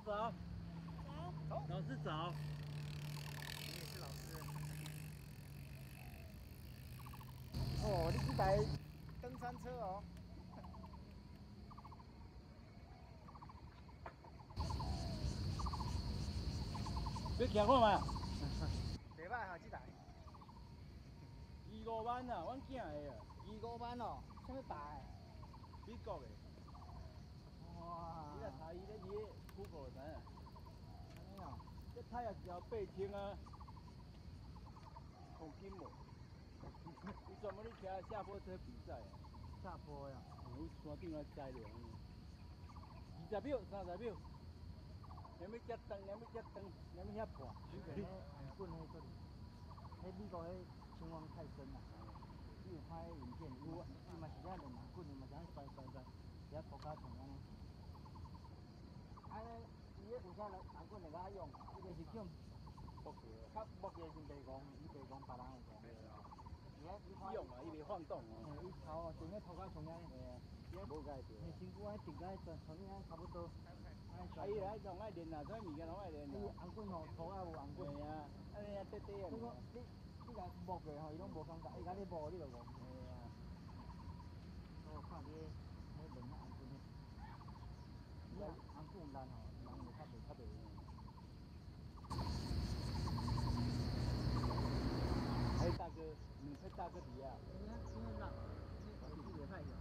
走。 走。 老师走。 你也是老师。哦，你这台登山车哦。 你骑看嘛？ 袂歹哈，这台。 25万啊，阮囝的啊。 25万哦，什么牌？ 美国的。 哇！ 你若查伊咧去Google 知影。 安尼哦。 这胎也是要8000啊。黄金无？伊专门咧骑下坡车比赛啊。 下坡呀？ 有山顶来栽落。20秒、30秒。连要接灯，连要接灯，连要遐破。 你看迄红棍迄个，迄美国迄情况太深啦。你有拍影片，伊嘛是遐练红棍，伊嘛是遐摔，遐涂骹重安尼。安尼，伊迄有啥人红棍会甲用？伊就是叫木器，较木器是袂戆，伊袂戆别人会戆。 伊用啊，伊袂晃动哦。 伊头定迄涂骹重安尼。 无解着。 你身躯爱定甲迄全安差不多。 啊，伊来拢爱练啊，啥物件拢爱练啊。 伊红棍吼，涂骹有红棍。 系啊，安尼啊短短啊。 你甲摸过吼，伊拢无感觉，伊甲你摸你就摸。 系啊。 我看你练那红棍，你红棍难吼，人会较袂。 迄大哥，迄大哥伫啊。 今天浪，天气也太热了。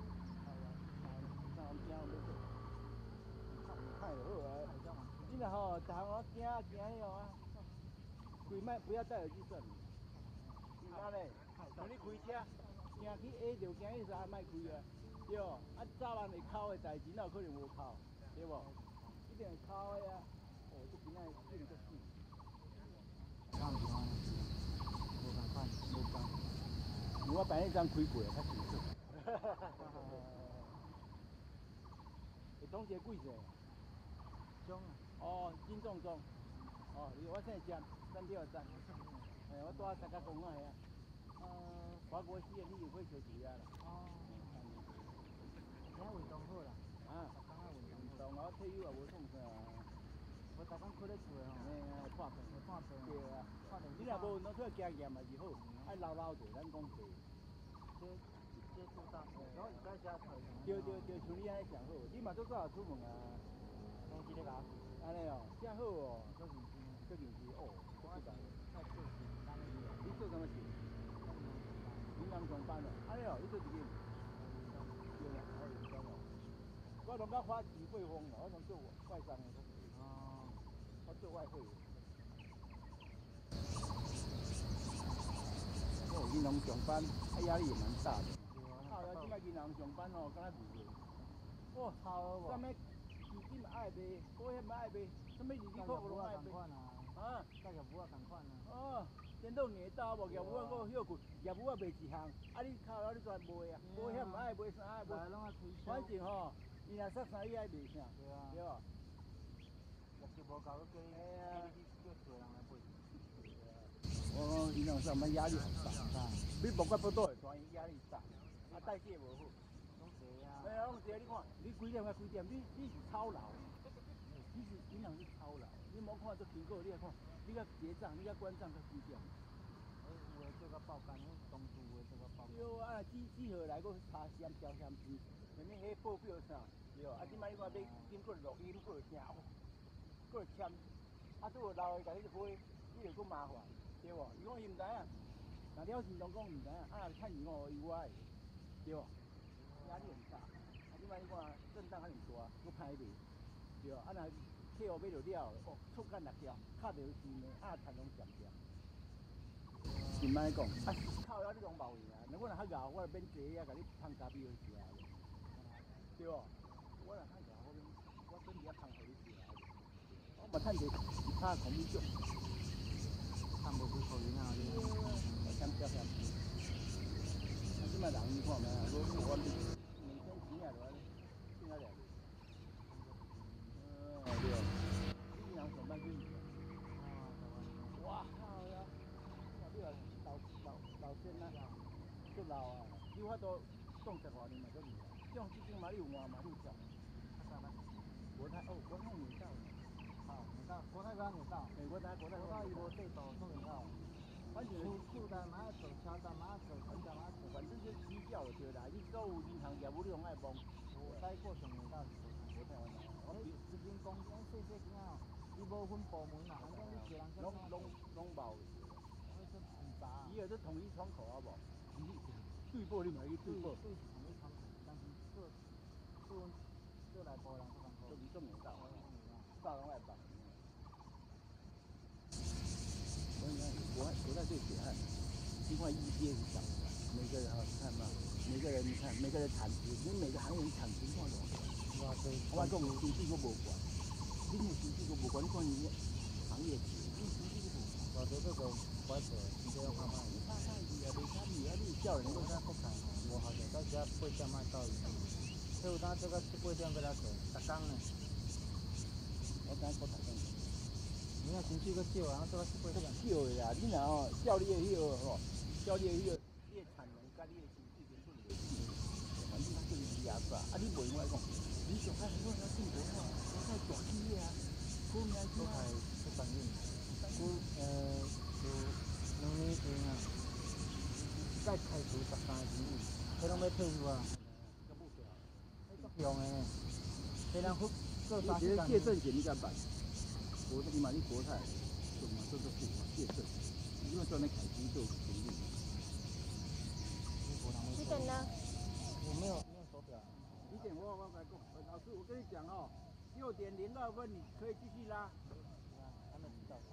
那我们今晚要做。太好啊！你若吼，逐项我惊迄哦啊，规摆不要戴耳机算了。你安尼，像你开车，行去 A 就行去3莫开啊，对哦。啊，早晚会哭的代志，哪有可能无哭，对无？一定会哭的啊！哦，这今仔劲足死。 敢是安尼？无共款，无共。 我摆迄张开过，较清楚。会总结几岁？ 中啊。 哦，金钟中。哦，我现在3条站。我住3甲公啊遐。华国西的你会球主呀啦。 哦。现运动好啦。 啊。运动啊，我退休也无创啥。 我逐工困咧厝吼。 看片。 看片。 对啊。你若无运动出来加减嘛是好，爱溜溜者，咱讲者。 接触大自然，然后你在家才。 对，像你安尼上好，你嘛做早出门啊。 拢记咧甲我做。 安尼哦，正好哦。 做认真。 做认真哦。 我是在做事，当然有。 你做什么事？银行上班哦。安尼哦，你做几件？对啊，运动哦。我拢较花钱过风啦，我拢做外商的。 哦。 我做外汇的。哦，银行上班，压力也蛮大的。靠了，即摆银行上班哦，敢若如何？哇，啥物基金爱卖，保险爱卖，啥物日子扣拢爱卖。啊， 甲业务啊同款啊。 哦，颠倒硬倒无业务啊，我休困，业务啊卖一项，啊你靠了你全卖啊，保险爱卖，啥爱卖，反正吼，伊若说啥你爱卖啥，对吧？ 业绩无够，叫你叫做人来买。 哦，银行上班压力很大，你不管不多，全压力大，啊代谢无好。 拢济啊。 哎呀，拢济，你看，你几点几点？你是操劳，你是银行是操劳，你莫看做辛苦，你来看，你甲结账，你甲关账才几点？ 有诶做甲报干，同事有诶做甲报干。 对啊，几号来，佫查调钱，什么迄报表啥，对啊。即摆你看要经过录音，佫听，佫签，啊，拄有老的甲你买，你就佫麻烦，对无？伊讲伊毋知影，若了钱拢讲毋知影，啊，趁钱哦，伊我的，对无？压力很大。啊，即摆你看震荡较尔大，佫歹卖，对啊。啊，若客户买着了，哦，出干6条，卡着钱呢，啊，趁拢减掉。真歹讲，啊，靠了你拢冇赢啊！我若较咬，我免坐遐，甲你烘咖啡互你食啊，对无？我若较咬，我免遐烘互你食啊。我嘛趁着其他ของ你种， 趁无几箍银啊！ 我嫌少嫌。啊，即摆人你看咩啊？我每天钱也落来，剩下2个。对哦。你银行上班几年？哇靠呀！你话老先啊，足老啊！你有法度种10外年嘛足厉害。种即间嘛你有换嘛你有跳？ 较早捌。 国泰哦，国泰美到呢。 美到国泰刚美到， 哎，国泰国泰伊无地图做美到， 反正厝站嘛要走，车站嘛要走，市站嘛要走， 反正就私教就对啦。你所有银行业务你拢爱望。 我待过上美到是国泰。 国泰湾啦，我比一间公司细细间啊，伊无分部门啦，反正你一个人做啥拢包的。 我说很杂。 伊有这统一窗口啊无？对报你嘛去对报。 对是统一窗口，但是做内部人做工课。 做美到，到拢爱办。我跟你讲，国泰最血汗，尽管 EPS 涨了，每个人你看嘛，每个人你看，每个人产值，你每个行业产值看懂。我讲经济我无管，你有经济我无管，你看你行业值，你经济我无管。 我做这个拐子，你都要看看。 你看看你啊，没看你啊，你叫人我现在不看，我好像到家8点卖到伊。所以有当这个7、8点过来做，逐工呢。 我等国泰讲。 你若薪水搁少，然后做到7、8点。 少的啦，你若哦，照你的迄个吼，照你的迄个，你的产能甲你的薪水根本就袂比。反正它就是压榨，啊，你袂用来讲，你上海很多人进国泰，国泰大企业啊，国民国泰出产业，就2年前啊，再开除13个职务，迄拢要退休啊。 个目标。 迄足强的呢，虽然做你觉得谢正贤你敢办？国泰，你嘛你国泰，做嘛做做谢正，你要专门开机做经理。 几点呢？ 我没有手表。 几点我来讲，老师我跟你讲哦，6:02你可以继续拉。 还没吃早餐。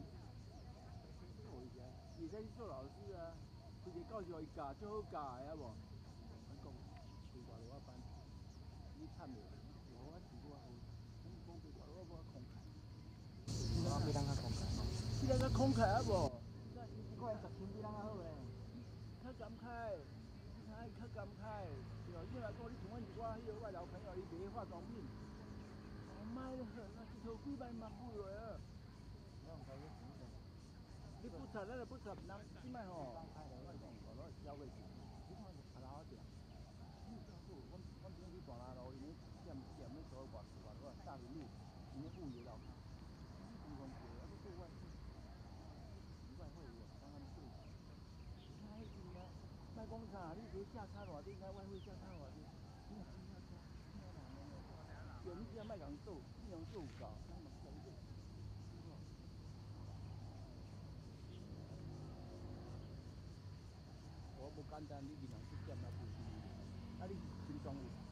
你再去做老师啊，直接教授伊教最好教的，好无？我讲，对外路班，你趁袂？我是我好，你讲对外路我空开。 我比咱较空开。 比咱较空开啊无？ 个人10千比咱较好咧。 较感慨，较感慨，对吧？你来讲，你像阮迄个外劳朋友，伊卖化妆品，卖得很啊，一头几百万买落啊。你不插，咱就不插，人即摆吼，我讲，我消费者，你看是拍老点。我今天去大南路，因为店咧做外大平路，因咧物业楼骹，你讲过，啊，你做外汇，外汇有，刚刚做。太紧了，卖工厂，你别价差偌低，看外汇价差偌低，你行要差，有你只要卖人做，你能做搞，那么小一点，我不简单，你银行去店那不行，啊你轻松有。